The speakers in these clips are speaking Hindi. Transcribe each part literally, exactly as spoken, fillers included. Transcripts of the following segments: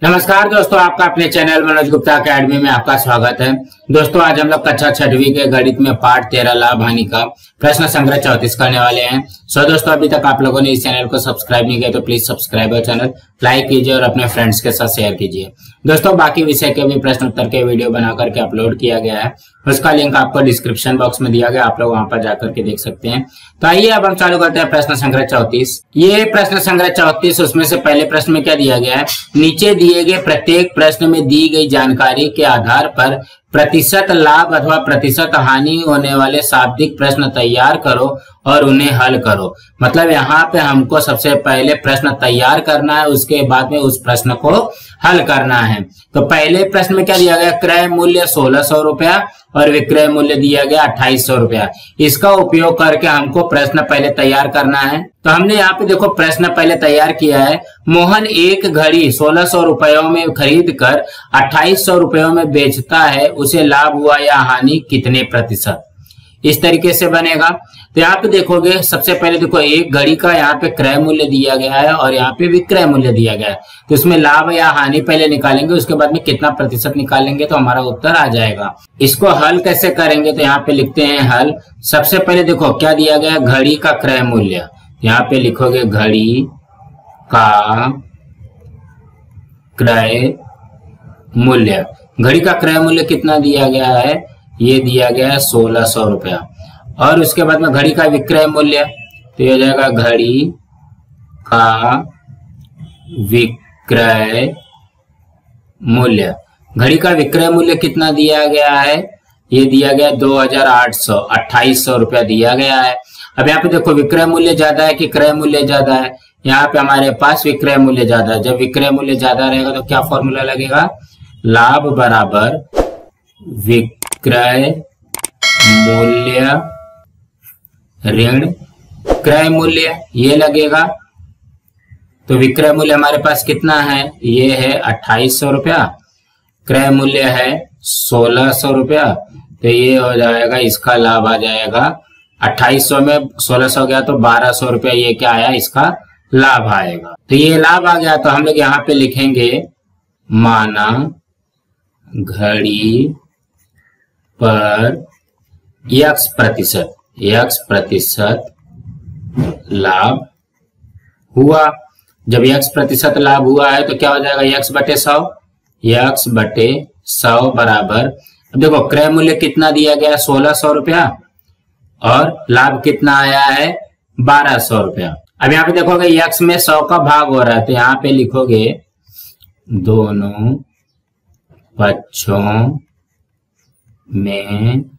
नमस्कार दोस्तों, आपका अपने चैनल मनोज गुप्ता अकेडमी में आपका स्वागत है। दोस्तों आज हम लोग कक्षा छठवीं के गणित में पाठ तेरह लाभ हानि का प्रश्न संग्रह चौतीस करने वाले हैं। सो दोस्तों अभी तक आप लोगों ने इस चैनल को सब्सक्राइब नहीं किया तो प्लीज सब्सक्राइब चैनल, लाइक कीजिए और अपने फ्रेंड्स के साथ शेयर कीजिए। दोस्तों बाकी विषय के भी प्रश्न उत्तर के वीडियो बना करके अपलोड किया गया है, उसका लिंक आपको डिस्क्रिप्शन बॉक्स में दिया गया, आप लोग वहां पर जाकर के देख सकते हैं। तो आइए अब हम चालू करते हैं प्रश्न संग्रह चौतीस। ये प्रश्न संग्रह चौतीस, उसमें से पहले प्रश्न में क्या दिया गया है, नीचे दिए गए प्रत्येक प्रश्न में दी गई जानकारी के आधार पर प्रतिशत लाभ अथवा प्रतिशत हानि होने वाले शाब्दिक प्रश्न तैयार करो और उन्हें हल करो। मतलब यहाँ पे हमको सबसे पहले प्रश्न तैयार करना है, उसके बाद में उस प्रश्न को हल करना है। तो पहले प्रश्न में क्या दिया गया, क्रय मूल्य सोलह सौ रुपया और विक्रय मूल्य दिया गया अट्ठाईस सौ रुपया। इसका उपयोग करके हमको प्रश्न पहले तैयार करना है। तो हमने यहाँ पे देखो प्रश्न पहले तैयार किया है। मोहन एक घड़ी सोलह सौ रुपयों में खरीद कर अट्ठाईस सौ रुपयों में बेचता है, उसे लाभ हुआ या हानि कितने प्रतिशत। इस तरीके से बनेगा। तो यहाँ पे देखोगे सबसे पहले देखो एक घड़ी का यहाँ पे क्रय मूल्य दिया गया है और यहाँ पे विक्रय मूल्य दिया गया है। तो इसमें लाभ या हानि पहले निकालेंगे, उसके बाद में कितना प्रतिशत निकालेंगे तो हमारा उत्तर आ जाएगा। इसको हल कैसे करेंगे तो यहाँ पे लिखते हैं हल। सबसे पहले देखो क्या दिया गया, घड़ी का क्रय मूल्य। यहाँ पे लिखोगे घड़ी का क्रय मूल्य। घड़ी का क्रय मूल्य कितना दिया गया है, ये दिया गया है सोलह सौ रुपया। और उसके बाद में घड़ी का विक्रय मूल्य, तो ये हो जाएगा घड़ी का विक्रय मूल्य। घड़ी का विक्रय मूल्य कितना दिया गया है, ये दिया गया दो हजार आठ सौ अट्ठाईस सौ रुपया दिया गया है। अब यहाँ पे देखो विक्रय मूल्य ज्यादा है कि क्रय मूल्य ज्यादा है, यहाँ पे हमारे पास विक्रय मूल्य ज्यादा है। जब विक्रय मूल्य ज्यादा रहेगा तो क्या फॉर्मूला लगेगा, लाभ बराबर विक्रय मूल्य ऋण क्रय मूल्य, ये लगेगा। तो विक्रय मूल्य हमारे पास कितना है, ये है अट्ठाईस सौ रुपया, क्रय मूल्य है सोलह सौ रुपया। तो ये हो जाएगा, इसका लाभ आ जाएगा अट्ठाईस सौ में सोलह सौ गया तो बारह सौ रुपया, ये क्या आया, इसका लाभ आएगा। तो ये लाभ आ गया। तो हम लोग यहाँ पे लिखेंगे माना घड़ी पर यक्स प्रतिशत यक्स प्रतिशत लाभ हुआ। जब यक्स प्रतिशत लाभ हुआ है तो क्या हो जाएगा, यक्स बटे सौ यक्स बटे सौ बराबर, अब देखो क्रय मूल्य कितना दिया गया, सोलह सौ रुपया और लाभ कितना आया है, बारह सौ रुपया। अब यहाँ पे देखोगे यक्स में सौ का भाग हो रहा है, तो यहाँ पे लिखोगे दोनों पक्षों में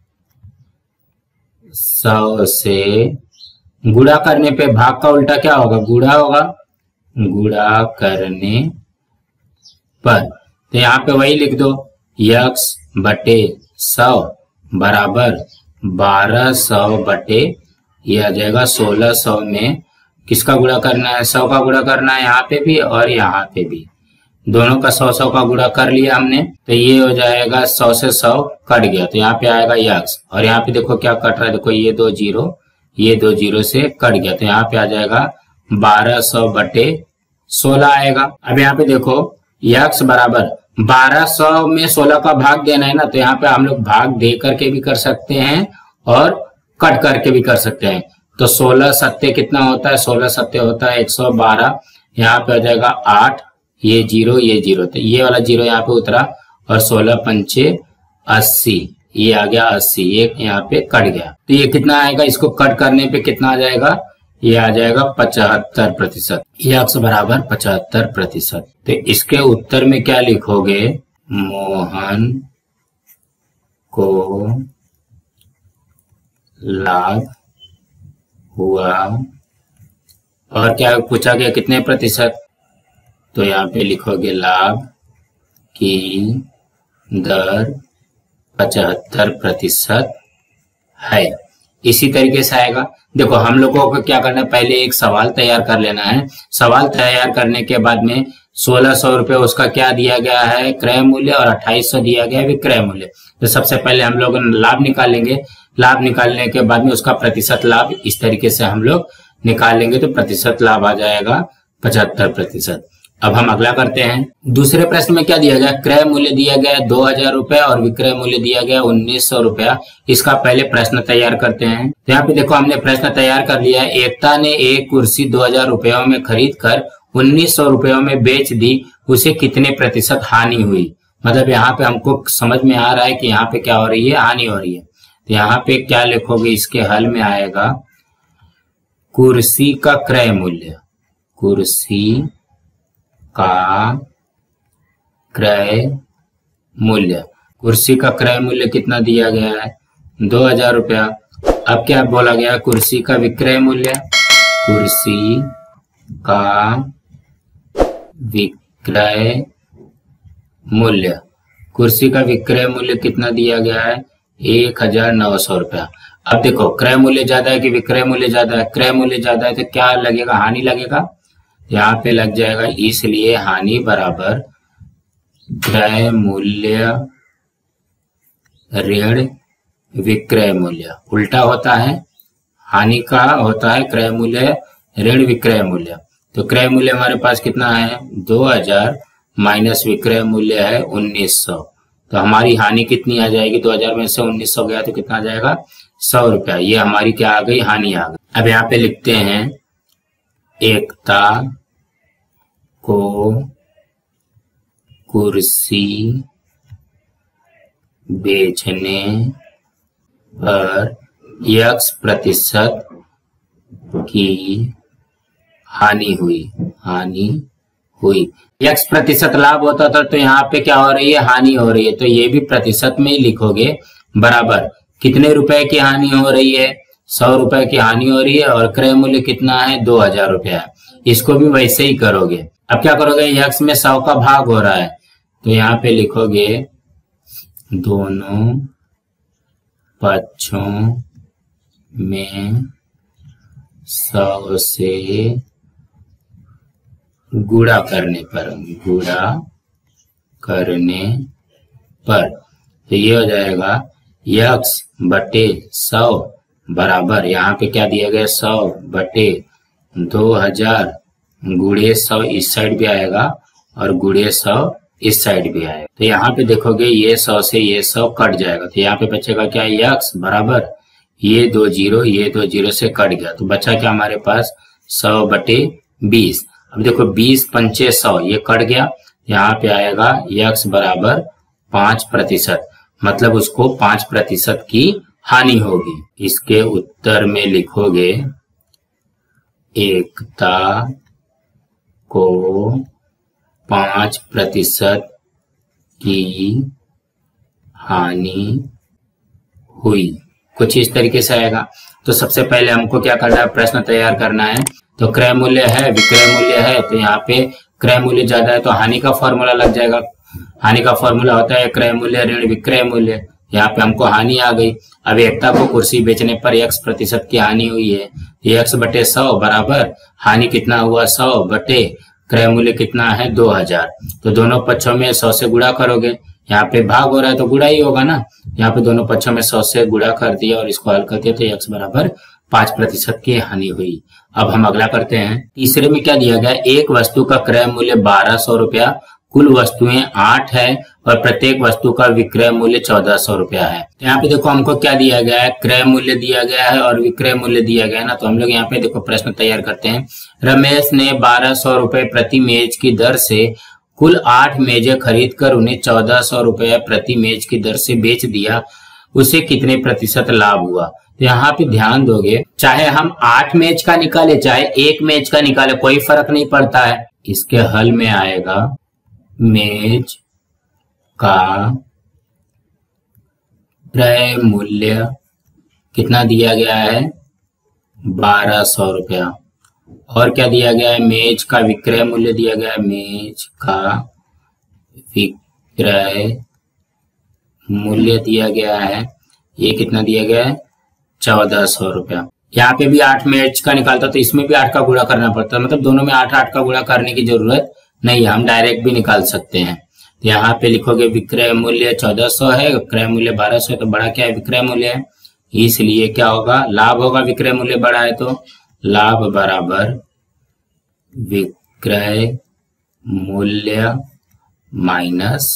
सौ से गुणा करने पे भाग का उल्टा क्या होगा, गुणा होगा, गुणा करने पर। तो यहाँ पे वही लिख दो, यक्स बटे सौ बराबर बारह सौ बटे, ये आ जाएगा सोलह सौ में किसका गुणा करना है, सौ का गुणा करना है यहाँ पे भी और यहाँ पे भी, दोनों का सौ सौ का गुणा कर लिया हमने। तो ये हो जाएगा सौ से सौ कट गया, तो यहाँ पे आएगा यक्स। और यहाँ पे देखो क्या कट रहा है, देखो ये दो जीरो ये दो जीरो से कट गया, तो यहाँ पे आ जाएगा बारह सौ बटे सोलह आएगा। अब यहाँ पे देखो यक्स बराबर बारह सौ में सोलह का भाग देना है ना, तो यहाँ पे हम लोग भाग दे करके भी कर सकते हैं और कट करके भी कर सकते हैं। तो सोलह सत्ते कितना होता है, सोलह सत्ते होता है एक सौ बारह, यहाँ पे आ जाएगा आठ, ये जीरो ये जीरो, तो ये वाला जीरो यहाँ पे उतरा और सोलह पंचे अस्सी, ये आ गया अस्सी, ये यहाँ पे कट गया। तो ये कितना आएगा, इसको कट करने पे कितना आ जाएगा, ये आ जाएगा पचहत्तर प्रतिशत, यक्स बराबर पचहत्तर प्रतिशत। तो इसके उत्तर में क्या लिखोगे, मोहन को लाभ हुआ और क्या पूछा गया, कितने प्रतिशत, तो यहाँ पे लिखोगे लाभ की दर पचहत्तर प्रतिशत है। इसी तरीके से आएगा। देखो हम लोगों को क्या करना है, पहले एक सवाल तैयार कर लेना है। सवाल तैयार करने के बाद में सोलह सौ रुपये उसका क्या दिया गया है, क्रय मूल्य, और अट्ठाईस सौ दिया गया है विक्रय मूल्य। तो सबसे पहले हम लोग लाभ निकालेंगे। लाभ निकालने के बाद में उसका प्रतिशत लाभ इस तरीके से हम लोग निकालेंगे तो प्रतिशत लाभ आ जाएगा पचहत्तर प्रतिशत। अब हम अगला करते हैं। दूसरे प्रश्न में क्या दिया गया, क्रय मूल्य दिया गया दो हजार रुपए और विक्रय मूल्य दिया गया उन्नीस सौ रुपया। इसका पहले प्रश्न तैयार करते हैं। तो यहाँ पे देखो हमने प्रश्न तैयार कर लिया है। एकता ने एक कुर्सी दो हजार रुपयों में खरीद कर उन्नीस सौ रुपयों में बेच दी, उसे कितने प्रतिशत हानि हुई। मतलब यहाँ पे हमको समझ में आ रहा है कि यहाँ पे क्या हो रही है, हानि हो रही है। तो यहाँ पे क्या लिखोगे, इसके हल में आएगा कुर्सी का क्रय मूल्य, कुर्सी का क्रय मूल्य। कुर्सी का क्रय मूल्य कितना दिया गया है, दो हजार रुपया। अब क्या बोला गया, कुर्सी का विक्रय मूल्य, कुर्सी का विक्रय मूल्य। कुर्सी का विक्रय मूल्य कितना दिया गया है, एक हजार नौ सौ रुपया। अब देखो क्रय मूल्य ज्यादा है कि विक्रय मूल्य ज्यादा है, क्रय मूल्य ज्यादा है तो क्या लगेगा, हानि लगेगा। यहाँ पे लग जाएगा, इसलिए हानि बराबर क्रय मूल्य ऋण विक्रय मूल्य। उल्टा होता है, हानि का होता है क्रय मूल्य ऋण विक्रय मूल्य। तो क्रय मूल्य हमारे पास कितना है, दो हजार माइनस विक्रय मूल्य है उन्नीस सौ। तो हमारी हानि कितनी आ जाएगी, दो हजार में से उन्नीस सौ गया तो कितना आ जाएगा, सौ रुपया। ये हमारी क्या आ गई, हानि आ गई। अब यहाँ पे लिखते हैं, एकता को कुर्सी बेचने पर यक्स प्रतिशत की हानि हुई, हानि हुई। यक्स प्रतिशत लाभ होता था तो यहाँ पे क्या हो रही है, हानि हो रही है। तो ये भी प्रतिशत में ही लिखोगे, बराबर कितने रुपए की हानि हो रही है, सौ रुपए की हानि हो रही है और क्रय मूल्य कितना है, दो हजार रुपया है। इसको भी वैसे ही करोगे। अब क्या करोगे, यक्स में सौ का भाग हो रहा है तो यहाँ पे लिखोगे दोनों पक्षों में सौ से गुणा करने पर, गुणा करने पर तो ये हो जाएगा यक्स बटे सौ बराबर, यहाँ पे क्या दिया गया, सौ बटे दो हजार गुड़े सौ इस साइड भी आएगा और गुड़े सौ इस साइड भी आएगा। तो यहाँ पे देखोगे ये सौ से ये सौ कट जाएगा तो यहाँ पे बचेगा क्या, यक्स बराबर ये दो जीरो, ये दो जीरो से कट गया तो बचा क्या हमारे पास, सौ बटे बीस। अब देखो बीस पंचे सौ, ये कट गया, यहाँ पे आएगा यक्स बराबर पांच प्रतिशत, मतलब उसको पांच प्रतिशत की हानि होगी। इसके उत्तर में लिखोगे एकता को पांच प्रतिशत की हानि हुई, कुछ इस तरीके से आएगा। तो सबसे पहले हमको क्या करना है, प्रश्न तैयार करना है। तो क्रय मूल्य है, विक्रय मूल्य है, तो यहाँ पे क्रय मूल्य ज्यादा है तो हानि का फॉर्मूला लग जाएगा। हानि का फॉर्मूला होता है क्रय मूल्य ऋण विक्रय मूल्य। यहाँ पे हमको हानि आ गई। अब एकता को कुर्सी बेचने पर एक्स प्रतिशत की हानि हुई है, एक्स बटे सौ बराबर हानि कितना हुआ, सौ बटे क्रय मूल्य कितना है, दो हजार। तो दोनों पक्षों में सौ से गुणा करोगे, यहाँ पे भाग हो रहा है तो गुणा ही होगा ना। यहाँ पे दोनों पक्षों में सौ से गुणा कर दिया और इसको हल कर दिया तो एक्स बराबर पांच प्रतिशत की हानि हुई। अब हम अगला करते हैं। तीसरे में क्या दिया गया, एक वस्तु का क्रय मूल्य बारह सौ रुपया, कुल वस्तुएं आठ है और प्रत्येक वस्तु का विक्रय मूल्य चौदह सौ रुपया है। तो यहाँ पे देखो हमको क्या दिया गया है, क्रय मूल्य दिया गया है और विक्रय मूल्य दिया गया है ना। तो हम लोग यहाँ पे देखो प्रश्न तैयार करते हैं। रमेश ने बारह सौ रुपए प्रति मेज की दर से कुल आठ मेजें खरीद कर उन्हें चौदह सौ रुपए प्रति मेज की दर से बेच दिया, उसे कितने प्रतिशत लाभ हुआ। तो यहाँ पे ध्यान दोगे, चाहे हम आठ मेज का निकाले चाहे एक मेज का निकाले कोई फर्क नहीं पड़ता है। इसके हल में आएगा मेज का क्रय मूल्य कितना दिया गया है, बारह सौ रुपया। और क्या दिया गया है, मेज का विक्रय मूल्य दिया गया है, मेज का विक्रय मूल्य दिया गया है, ये कितना दिया गया है, चौदह सौ रुपया। यहाँ पे भी आठ मेज का निकालता तो इसमें भी आठ का गुणा करना पड़ता, मतलब दोनों में आठ आठ का गुणा करने की जरूरत नहीं है, हम डायरेक्ट भी निकाल सकते हैं। तो यहाँ पे लिखोगे विक्रय मूल्य चौदह सौ है, क्रय मूल्य बारह सौ, तो बड़ा क्या है, विक्रय मूल्य है, इसलिए क्या होगा, लाभ होगा। विक्रय मूल्य बड़ा है तो लाभ बराबर विक्रय मूल्य माइनस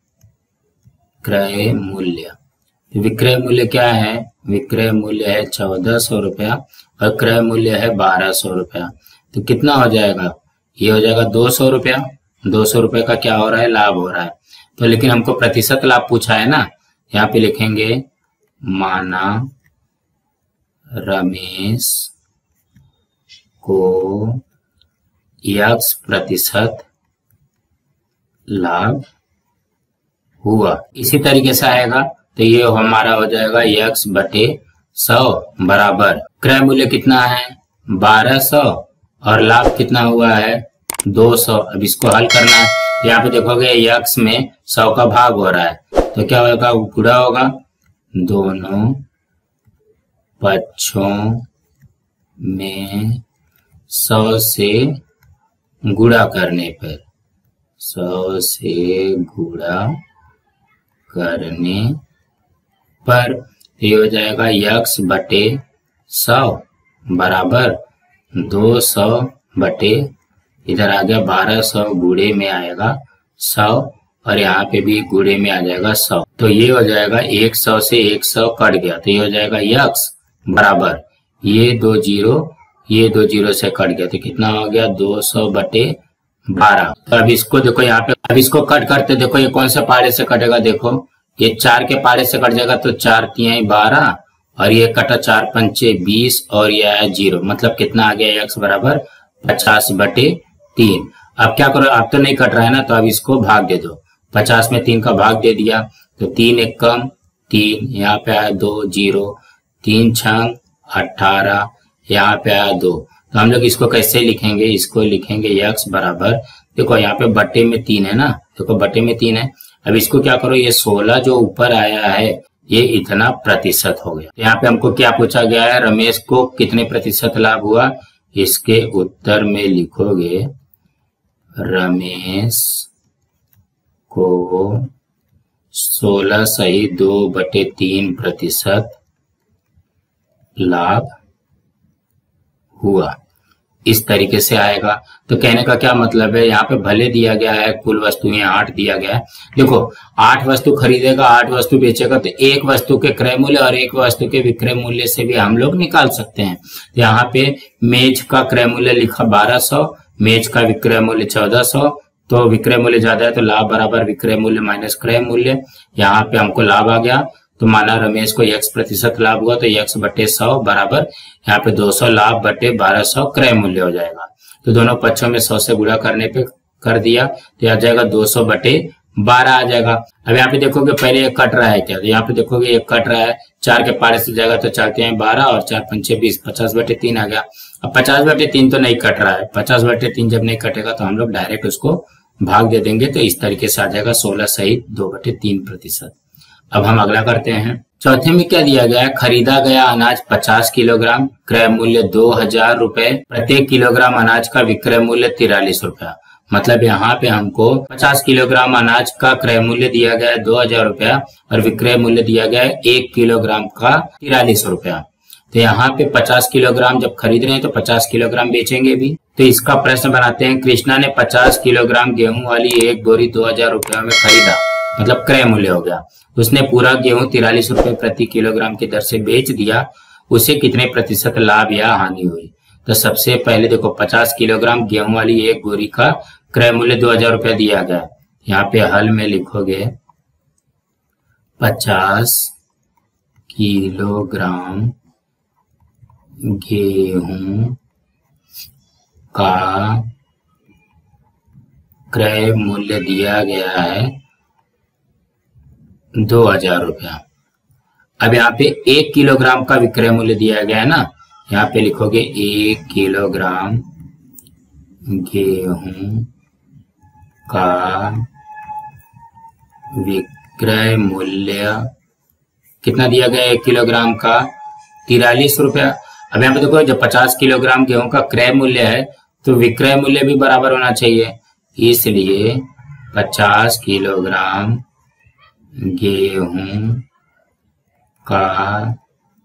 क्रय मूल्य। विक्रय मूल्य क्या है? विक्रय मूल्य है चौदह सौ रुपया और क्रय मूल्य है बारह सौ रुपया। तो कितना हो जाएगा? ये हो जाएगा दो सौ रुपया। दो सौ रुपये का क्या हो रहा है? लाभ हो रहा है। तो लेकिन हमको प्रतिशत लाभ पूछा है ना, यहाँ पे लिखेंगे माना रमेश को यक्स प्रतिशत लाभ हुआ। इसी तरीके से आएगा तो ये हमारा हो जाएगा यक्स बटे सौ बराबर क्रय मूल्य कितना है? बारह सौ और लाभ कितना हुआ है? दो सौ। अब इसको हल करना है। यहाँ पे देखोगे यक्स में सौ का भाग हो रहा है तो क्या होगा? गुणा होगा। दोनों पक्षों में सौ से गुणा करने पर सौ से गुणा करने पर ये हो जाएगा यक्स बटे सौ बराबर दो सौ बटे इधर आ गया बारह सौ गुणे में आएगा सौ और यहाँ पे भी गुणे में आ जाएगा सौ। तो ये हो जाएगा एक सौ से एक सौ कट गया तो ये हो जाएगा यक्स बराबर ये दो जीरो ये दो जीरो से कट गया तो कितना हो गया? दो सौ बटे बारह। तो अब इसको देखो यहाँ पे, अब इसको कट करते देखो ये कौन सा पारे से कटेगा? देखो ये चार के पारे से कट जाएगा तो चार तिहाई बारह और ये कटा चार पंचे बीस और ये आया जीरो। मतलब कितना आ गया? एक्स बराबर पचास बटे तीन। अब क्या करो? अब तो नहीं कट रहा है ना, तो अब इसको भाग दे दो। पचास में तीन का भाग दे दिया तो तीन एक कम तीन, यहाँ पे आया दो जीरो, तीन छंग अठारह, यहाँ पे आया दो। तो हम लोग इसको कैसे लिखेंगे? इसको लिखेंगे यक्स बराबर, देखो यहाँ पे बट्टे में तीन है ना, देखो बट्टे में तीन है। अब इसको क्या करो? ये सोलह जो ऊपर आया है ये इतना प्रतिशत हो गया। यहाँ पे हमको क्या पूछा गया है? रमेश को कितने प्रतिशत लाभ हुआ? इसके उत्तर में लिखोगे रमेश को सोलह सही दो बटे तीन प्रतिशत लाभ हुआ। इस तरीके से आएगा। तो कहने का क्या मतलब है? यहाँ पे भले दिया गया है कुल वस्तुएं आठ दिया गया है, देखो आठ वस्तु खरीदेगा आठ वस्तु बेचेगा तो एक वस्तु के क्रय मूल्य और एक वस्तु के विक्रय मूल्य से भी हम लोग निकाल सकते हैं। तो यहाँ पे मेज का क्रय मूल्य लिखा बारह सौ, मेज का विक्रय मूल्य चौदह सौ, तो विक्रय मूल्य ज्यादा है तो लाभ बराबर विक्रय मूल्य माइनस क्रय मूल्य। यहाँ पे हमको लाभ आ गया तो माना रमेश को एक्स प्रतिशत लाभ हुआ तो एक्स बटे सौ बराबर यहाँ पे दो सौ लाभ बटे बारह सौ क्रय मूल्य हो जाएगा। तो दोनों पक्षों में सौ से गुणा करने पे कर दिया तो आ जाएगा दो सौ बटे बारह आ जाएगा। अब यहाँ पे देखोगे पहले एक कट रहा है क्या? तो यहाँ पे देखोगे एक कट रहा है, चार के पारे से जाएगा तो चार के बारह और चार पंचे बीस, पचास बटे तीन आ गया। अब पचास बटे तीन तो नहीं कट रहा है, पचास बटे तीन जब नहीं कटेगा तो हम लोग डायरेक्ट उसको भाग दे देंगे तो इस तरीके से आ जाएगा सोलह सहित दो बटे तीन प्रतिशत। अब हम अगला करते हैं। चौथे में क्या दिया गया है? खरीदा गया अनाज पचास किलोग्राम, क्रय मूल्य दो हजार रुपए, प्रत्येक किलोग्राम अनाज का विक्रय मूल्य तिरालीस रुपया। मतलब यहाँ पे हमको पचास किलोग्राम अनाज का क्रय मूल्य दिया गया है दो हजार रुपया और विक्रय मूल्य दिया गया है एक किलोग्राम का तिरालीस रुपया। तो यहाँ पे पचास किलोग्राम जब खरीद रहे हैं तो पचास किलोग्राम बेचेंगे भी। तो इसका प्रश्न बनाते हैं। कृष्णा ने पचास किलोग्राम गेहूं वाली एक बोरी दो हजार रुपया में खरीदा, मतलब क्रय मूल्य हो गया। उसने पूरा गेहूं तिरालीस रुपए प्रति किलोग्राम की दर से बेच दिया, उसे कितने प्रतिशत लाभ या हानि हुई? तो सबसे पहले देखो पचास किलोग्राम गेहूं वाली एक बोरी का क्रय मूल्य दो हजार रुपया दिया गया। यहाँ पे हल में लिखोगे पचास किलोग्राम गेहूं का क्रय मूल्य दिया गया है दो हजार रुपया। अब यहाँ पे एक किलोग्राम का विक्रय मूल्य दिया गया है ना, यहाँ पे लिखोगे एक किलोग्राम गेहूं का विक्रय मूल्य कितना दिया गया? एक किलोग्राम का तिरालीस रुपया। अब यहाँ पे देखो जब पचास किलोग्राम गेहूं का क्रय मूल्य है तो विक्रय मूल्य भी बराबर होना चाहिए, इसलिए पचास किलोग्राम गेहूं का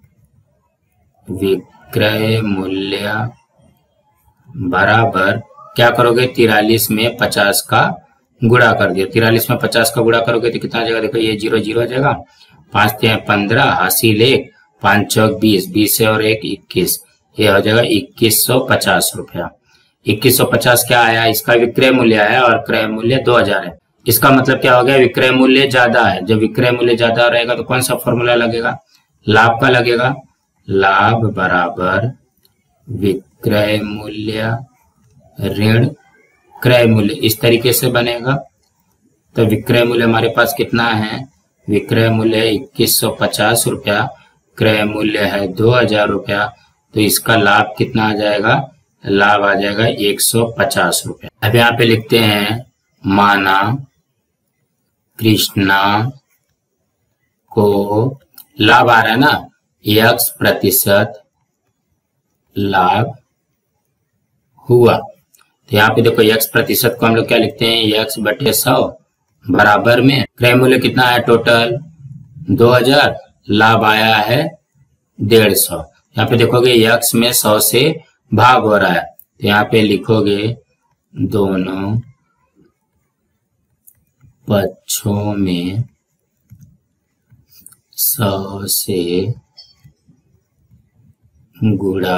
विक्रय मूल्य बराबर क्या करोगे, तिरालीस में पचास का गुणा कर दिया। तिरालीस में पचास का गुणा करोगे तो कितना आ जाएगा, देखो ये जीरो जीरो आ जाएगा, पांच तीन पंद्रह, हासिल एक, पांच चौक बीस, बीस से और एक इक्कीस, ये हो जाएगा इक्कीस सौ पचास रुपया। इक्कीस सौ पचास क्या आया, इसका विक्रय मूल्य आया और क्रय मूल्य दो हजार है। इसका मतलब क्या हो गया, विक्रय मूल्य ज्यादा है। जब विक्रय मूल्य ज्यादा रहेगा तो कौन सा फॉर्मूला लगेगा, लाभ का लगेगा। लाभ बराबर विक्रय मूल्य ऋण क्रय मूल्य, इस तरीके से बनेगा। तो विक्रय मूल्य हमारे पास कितना है, विक्रय मूल्य है इक्कीस सौ पचास रुपया, क्रय मूल्य है दो हजार रुपया, तो इसका लाभ कितना आ जाएगा, लाभ आ जाएगा एक सौ पचास रुपया। अब यहाँ पे लिखते हैं, माना कृष्णा को लाभ आ रहा है ना, यक्स प्रतिशत लाभ हुआ। तो यहाँ पे देखो यक्स प्रतिशत को हम लोग क्या लिखते हैं, यक्स बटे सौ बराबर में क्रय मूल्य कितना है, टोटल दो हजार, लाभ आया है डेढ़ सौ। यहाँ पे देखोगे यक्स में सौ से भाग हो रहा है, तो यहाँ पे लिखोगे दोनों पक्षों में सौ से गुणा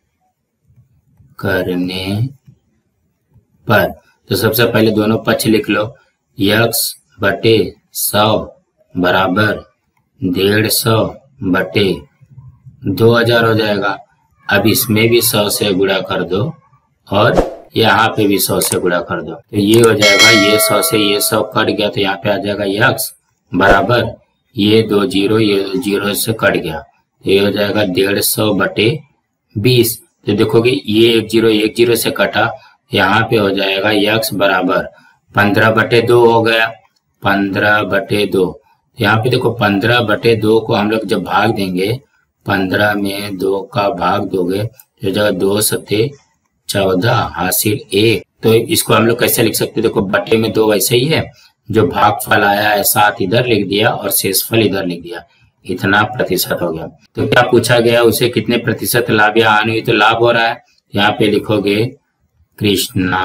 करने पर। तो सबसे पहले दोनों पक्ष लिख लो, यक्स बटे सौ बराबर डेढ़ सौ बटे दो हजार हो जाएगा। अब इसमें भी सौ से गुणा कर दो और यहाँ पे भी सौ से गुणा कर दो, तो ये हो जाएगा, ये सौ से ये सौ कट गया तो यहाँ पे आ जाएगा यक्स बराबर, ये दो जीरो ये जीरो से कट गया, ये हो जाएगा डेढ़ सौ बटे बीस। तो देखोगे ये एक जीरो एक जीरो से कटा, यहाँ पे हो जाएगा यक्स बराबर पंद्रह बटे दो हो गया, पंद्रह बटे दो। यहाँ पे देखो पंद्रह बटे दो को हम लोग जब भाग देंगे, पंद्रह में दो का भाग दोगे तो जगह दो सते चौदह, हासिल एक। तो इसको हम लोग कैसे लिख सकते हैं, देखो बटे में दो वैसे ही है, जो भागफल आया है सात इधर लिख दिया और शेषफल इधर लिख दिया, इतना प्रतिशत हो गया। तो क्या पूछा गया, उसे कितने प्रतिशत लाभ या हानि हुई, तो लाभ हो रहा है। यहाँ पे लिखोगे कृष्णा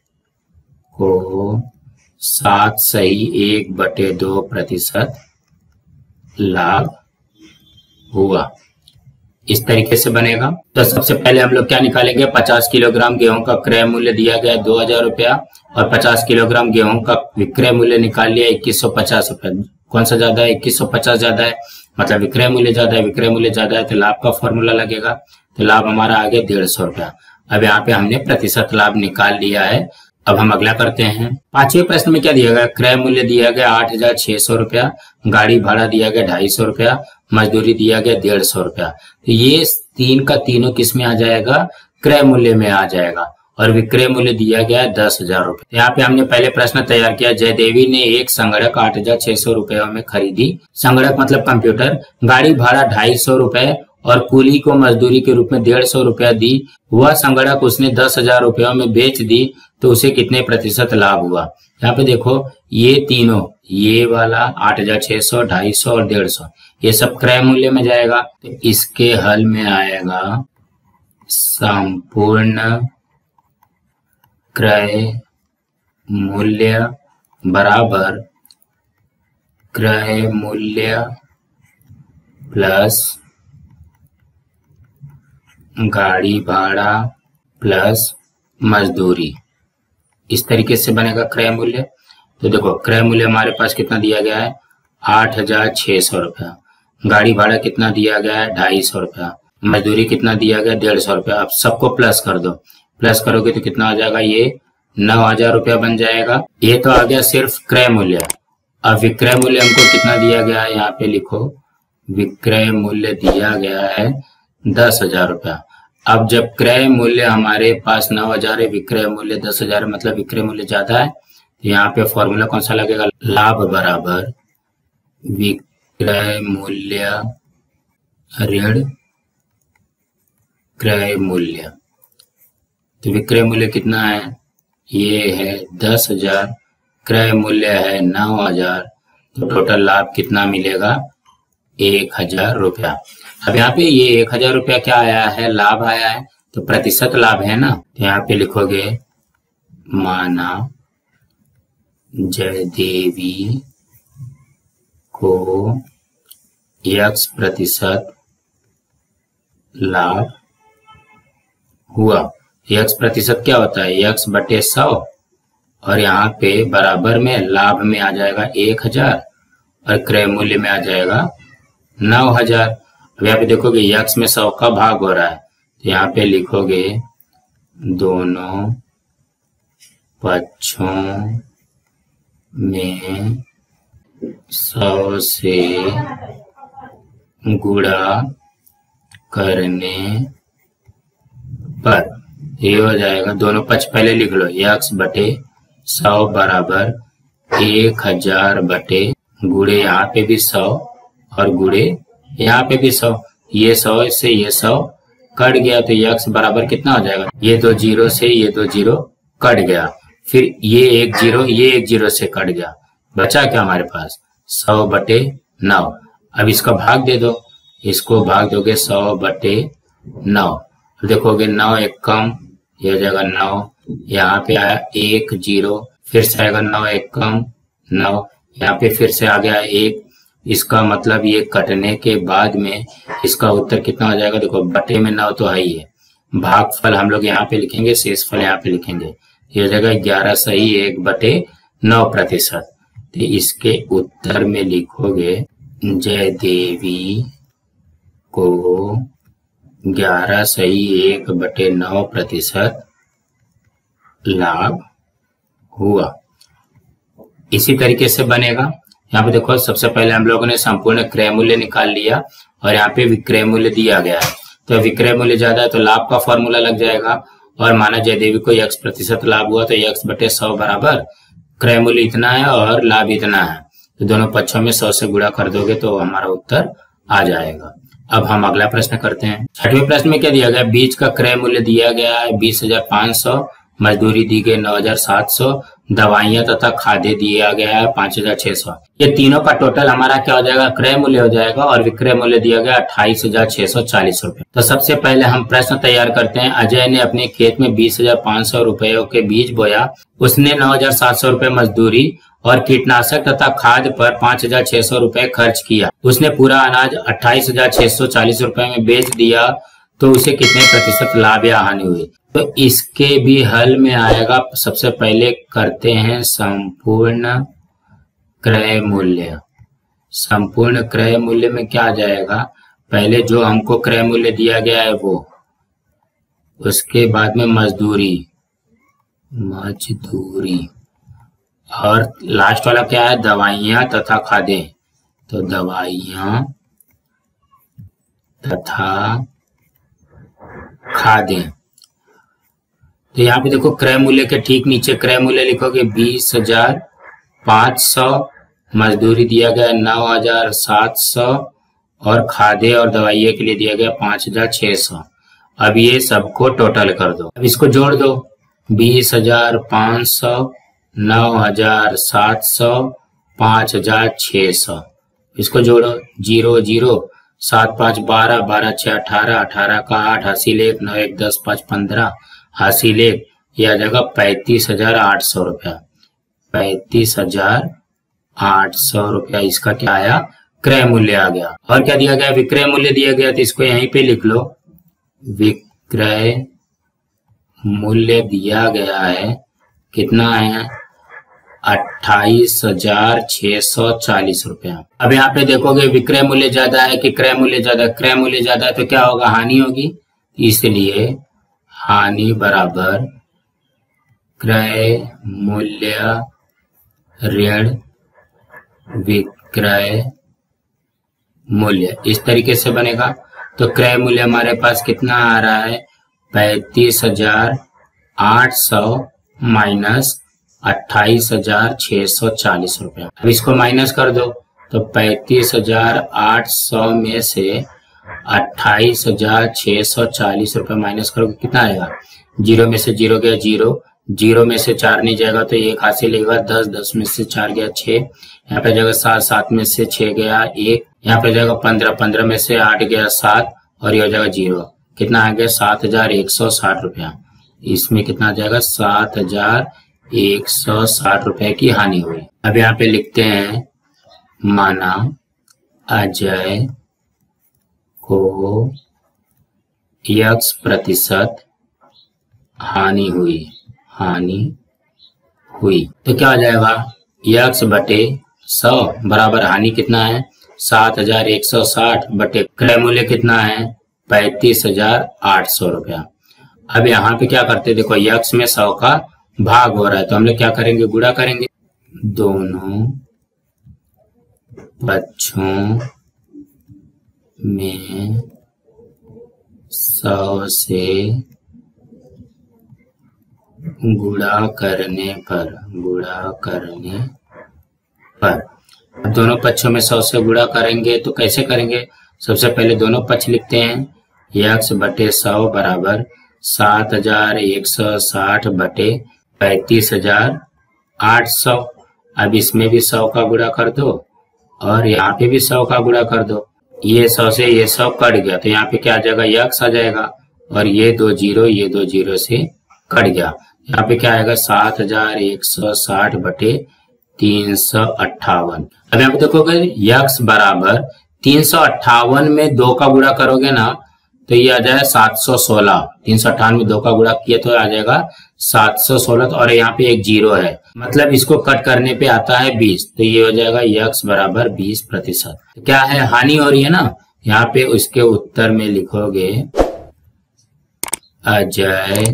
को सात सही एक बटे दो प्रतिशत लाभ हुआ, इस तरीके से बनेगा। तो सबसे पहले हम लोग क्या निकालेंगे, पचास किलोग्राम गेहूं का क्रय मूल्य दिया गया दो हजार रुपया और पचास किलोग्राम गेहूं का विक्रय मूल्य निकाल लिया इक्कीस सौ पचास रुपया। कौन सा ज्यादा है, इक्कीस सौ पचास ज्यादा है, मतलब विक्रय मूल्य ज्यादा है, विक्रय मूल्य ज्यादा है तो लाभ का फॉर्मूला लगेगा। तो लाभ हमारा आ गया डेढ़ सौ रुपया। अब यहाँ पे हमने प्रतिशत लाभ निकाल लिया है। अब हम अगला करते हैं। पांचवें प्रश्न में क्या दिया गया, क्रय मूल्य दिया गया आठ हजार छह सौ रुपया, गाड़ी भाड़ा दिया गया ढाई सौ रुपया, मजदूरी दिया गया डेढ़ सौ रुपया। तो ये तीन का तीनों किस में आ जाएगा, क्रय मूल्य में आ जाएगा और विक्रय मूल्य दिया गया है दस हजार रुपए। यहाँ पे हमने पहले प्रश्न तैयार किया, जयदेवी ने एक संगणक आठ हजार छह सौ रुपयों में खरीदी, संगणक मतलब कंप्यूटर, गाड़ी भाड़ा ढाई सौ रुपए और कूली को मजदूरी के रूप में डेढ़ सौ रुपया दी। वह संगणक उसने दस हजार रुपयों में बेच दी, तो उसे कितने प्रतिशत लाभ हुआ। यहाँ पे देखो ये तीनों, ये वाला आठ हजार छह सौ, ढाई सौ और डेढ़ सौ, ये सब क्रय मूल्य में जाएगा। तो इसके हल में आएगा संपूर्ण क्रय मूल्य बराबर क्रय मूल्य प्लस गाड़ी भाड़ा प्लस मजदूरी, इस तरीके से बनेगा क्रय मूल्य। तो देखो क्रय मूल्य हमारे पास कितना दिया गया है, आठ हजार छह सौ रुपया, गाड़ी भाड़ा कितना दिया गया है ढाई सौ रुपया, मजदूरी कितना दिया गया डेढ़ सौ रुपया। अब सबको प्लस कर दो, प्लस करोगे तो कितना आ जाएगा, ये नौ हजार रुपया बन जाएगा। ये तो आ गया सिर्फ क्रय मूल्य। अब विक्रय मूल्य हमको कितना दिया गया है, यहाँ पे लिखो विक्रय मूल्य दिया गया है दस हजार रुपया। अब जब क्रय मूल्य हमारे पास नौ हजार है, विक्रय मूल्य दस हजार, मतलब विक्रय मूल्य ज्यादा है, तो यहाँ पे फॉर्मूला कौन सा लगेगा, लाभ बराबर विक्रय मूल्य ऋण क्रय मूल्य। तो विक्रय मूल्य कितना है, ये है दस हजार, क्रय मूल्य है नौ हजार, तो टोटल लाभ कितना मिलेगा, एक हजार रुपया। अब यहाँ पे ये एक हजार रुपया क्या आया है, लाभ आया है, तो प्रतिशत लाभ है ना। तो यहाँ पे लिखोगे माना जयदेवी को एक्स प्रतिशत लाभ हुआ। एक्स प्रतिशत क्या होता है, एक्स बटे सौ, और यहाँ पे बराबर में लाभ में आ जाएगा एक हजार और क्रय मूल्य में आ जाएगा नौ हजार। अब यहाँ पे देखोगे एक्स में सौ का भाग हो रहा है, तो यहाँ पे लिखोगे दोनों पक्षों में सौ से गुणा करने पर ये हो जाएगा, दोनों पक्ष पहले लिख लो, एक्स बटे सौ बराबर एक हजार बटे गुणे यहाँ पे भी सौ और गुणे यहाँ पे भी सौ, ये सौ से ये सौ कट गया तो एक्स बराबर कितना हो जाएगा, ये दो जीरो से ये दो जीरो कट गया, फिर ये एक जीरो ये एक जीरो से कट गया, बचा क्या हमारे पास सौ बटे नौ। अब इसका भाग दे दो, इसको भाग दोगे सौ बटे नौ, देखोगे नौ एक कम, ये हो जाएगा नौ, यहाँ पे आया एक जीरो, फिर से आएगा नौ एक कम नौ, यहाँ पे फिर से आ गया एक, इसका मतलब ये कटने के बाद में इसका उत्तर कितना हो जाएगा, देखो बटे में नौ तो है ही है, भागफल हम लोग यहाँ पे लिखेंगे, शेषफल यहाँ पे लिखेंगे, ये हो जाएगा ग्यारह सही एक बटे नौ प्रतिशत। तो इसके उत्तर में लिखोगे जयदेवी को ग्यारह सही एक बटे नौ प्रतिशत लाभ हुआ। इसी तरीके से बनेगा, यहाँ पे देखो सबसे पहले हम लोगों ने संपूर्ण क्रय मूल्य निकाल लिया और यहाँ पे विक्रय मूल्य दिया गया है, तो विक्रय मूल्य ज्यादा है तो लाभ का फॉर्मूला लग जाएगा, और माना जयदेवी को एक्स प्रतिशत लाभ हुआ तो एक्स बटे सौ बराबर क्रय मूल्य इतना है और लाभ इतना है, तो दोनों पक्षों में सौ से गुणा कर दोगे तो हमारा उत्तर आ जाएगा। अब हम अगला प्रश्न करते हैं। छठवें प्रश्न में क्या दिया गया, बीज का क्रय मूल्य दिया गया है बीस हजार पाँच सौ, मजदूरी दी गई नौ हजार सात सौ, दवाइयां तथा खाद्य दिया गया है पांच हजार छह सौ। ये तीनों का टोटल हमारा क्या हो जाएगा, क्रय मूल्य हो जाएगा, और विक्रय मूल्य दिया गया अट्ठाईस हजार छह सौ चालीस रुपए। तो सबसे पहले हम प्रश्न तैयार करते हैं। अजय ने अपने खेत में बीस हजार पाँच सौ रुपयों के बीज बोया, उसने नौ हजार सात सौ रुपए मजदूरी और कीटनाशक तथा खाद पर पांच हजार छह सौ रुपए खर्च किया। उसने पूरा अनाज अट्ठाईस हजार छह सौ चालीस रुपए में बेच दिया, तो उसे कितने प्रतिशत लाभ या हानि हुई। तो इसके भी हल में आएगा, सबसे पहले करते हैं संपूर्ण क्रय मूल्य। संपूर्ण क्रय मूल्य में क्या आ जाएगा, पहले जो हमको क्रय मूल्य दिया गया है वो, उसके बाद में मजदूरी मजदूरी और लास्ट वाला क्या है, दवाइयां तथा खाद्य, तो दवाइयां तथा खाद्य। तो यहाँ पे देखो क्रय मूल्य के ठीक नीचे क्रय मूल्य लिखोगे बीस हजार पाँच सौ, मजदूरी दिया गया नौ हजार सात सौ और खाद्य और दवाइयों के लिए दिया गया पांच हजार छह सौ। अब ये सबको टोटल कर दो, अब इसको जोड़ दो, बीस हजार पाँच सौ, नौ हजार सात सौ, पांच हजार छह सौ, इसको जोड़ो, जीरो जीरो सात पाँच बारह, बारह छह अठारह, अठारह का आठ, हासिल एक, नौ एक दस, पाँच पंद्रह, हासिल एक, यह आ जाएगा पैंतीस हजार आठ सौ रुपया। पैंतीस हजार आठ सौ रुपया इसका क्या आया, क्रय मूल्य आ गया। और क्या दिया गया, विक्रय मूल्य दिया गया, तो इसको यहीं पे लिख लो, विक्रय मूल्य दिया गया है कितना है, अट्ठाईस हजार छह सौ चालीस रुपया। अब यहाँ पे देखोगे विक्रय मूल्य ज्यादा है कि क्रय मूल्य ज्यादा, क्रय मूल्य ज्यादा है तो क्या होगा, हानि होगी, इसलिए हानि बराबर क्रय मूल्य ऋण विक्रय मूल्य, इस तरीके से बनेगा। तो क्रय मूल्य हमारे पास कितना आ रहा है, पैंतीस हजार आठ सौ माइनस अट्ठाईस हजार छह सौ चालीस रुपया। अब इसको माइनस कर दो, तो पैंतीस हजार आठ सौ में से अट्ठाईस हजार छह सौ चालीस रुपया माइनस करोगे कितना आएगा, जीरो में से जीरो गया जीरो, जीरो में से चार नहीं जाएगा तो एक हासिल लेगा, दस, दस में से चार गया छह, यहाँ पे जाएगा सात, सात में से छह गया एक, यहाँ पे जाएगा पंद्रह, पंद्रह में से आठ गया सात, और ये हो जाएगा जीरो, कितना आ गया सात हजार एक सौ साठ रुपया। इसमें कितना आ जाएगा, सात हजार एक सौ साठ रुपए की हानि हुई। अब यहाँ पे लिखते हैं माना अजय को यक्स प्रतिशत हानि हुई हानि हुई तो क्या आ जाएगा, यक्स बटे सौ बराबर हानि कितना है, सात हजार एक सौ साठ बटे क्रय मूल्य कितना है, पैंतीस हजार आठ सौ रुपया। अब यहाँ पे क्या करते हैं, देखो यक्स में सौ का भाग हो रहा है तो हम लोग क्या करेंगे, गुणा करेंगे। दोनों पक्षों में सौ से गुणा करने पर गुणा करने पर दोनों पक्षों में सौ से गुणा करेंगे तो कैसे करेंगे, सबसे पहले दोनों पक्ष लिखते हैं, यक्स बटे सौ बराबर सात हजार एक सौ साठ बटे पैंतीस हजार आठ सौ। अब इसमें भी सौ का गुणा कर दो और यहाँ पे भी सौ का गुणा कर दो, ये सौ से ये सौ कट गया तो यहाँ पे क्या आ जाएगा, यक्स आ जाएगा और ये दो जीरो ये दो जीरो से कट गया। यहाँ पे क्या आएगा, सात हजार एक सौ साठ बटे तीन सौ अट्ठावन। अब यहाँ पे देखोगे यक्स बराबर तीन सौ अट्ठावन में दो का गुणा करोगे ना तो ये आ जाएगा सात सौ सोलह, तीन सौ अट्ठावन में दो का गुणा किया तो आ जाएगा सात सौ सोलह और यहाँ पे एक जीरो है, मतलब इसको कट करने पे आता है बीस, तो ये हो जाएगा यक्स बराबर बीस प्रतिशत। क्या है, हानि हो रही है ना, यहाँ पे उसके उत्तर में लिखोगे अजय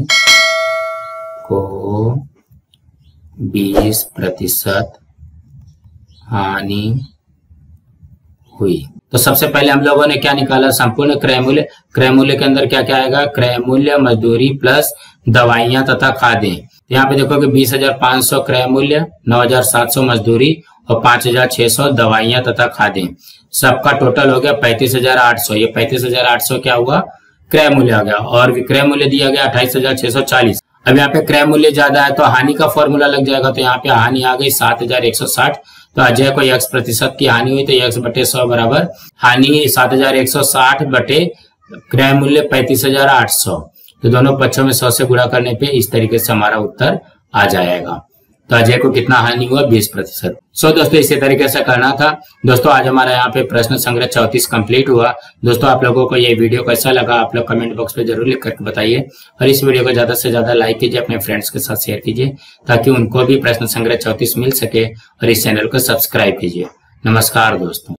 को बीस प्रतिशत हानि हुई। तो सबसे पहले हम लोगों ने क्या निकाला, संपूर्ण क्रय मूल्य। क्रय मूल्य के अंदर क्या क्या आएगा, क्रय मूल्य, मजदूरी प्लस दवाइयां तथा खादें। यहाँ पे देखोगे बीस हजार पांच सौ क्रय मूल्य, नौ हजार सात सौ मजदूरी और पांच हजार छह सौ दवाइयां तथा खादें। सबका टोटल हो गया पैंतीस हजार आठ सौ। ये पैंतीस हजार आठ सौ क्या हुआ, क्रय मूल्य आ गया और विक्रय मूल्य दिया गया अट्ठाईस हजार छह सौ चालीस। अब यहाँ पे क्रय मूल्य ज्यादा है तो हानि का फॉर्मूला लग जाएगा, तो यहाँ पे हानि आ गई सात हजार एक सौ साठ। तो अजय को यक्स प्रतिशत की हानि हुई तो यक्स बटे सौ बराबर हानि सात हजार एक सौ साठ बटे क्रय मूल्य पैंतीस हजार आठ सौ। तो दोनों पक्षों में सौ से गुणा करने पे इस तरीके से हमारा उत्तर आ जाएगा। तो अजय को कितना हानि हुआ, बीस प्रतिशत। सो दोस्तों इसी तरीके से करना था। दोस्तों आज हमारा यहाँ पे प्रश्न संग्रह चौतीस कंप्लीट हुआ। दोस्तों आप लोगों को ये वीडियो कैसा लगा आप लोग कमेंट बॉक्स पे जरूर लिख करके बताइए और इस वीडियो को ज्यादा से ज्यादा लाइक कीजिए, अपने फ्रेंड्स के साथ शेयर कीजिए ताकि उनको भी प्रश्न संग्रह चौतीस मिल सके और इस चैनल को सब्सक्राइब कीजिए। नमस्कार दोस्तों।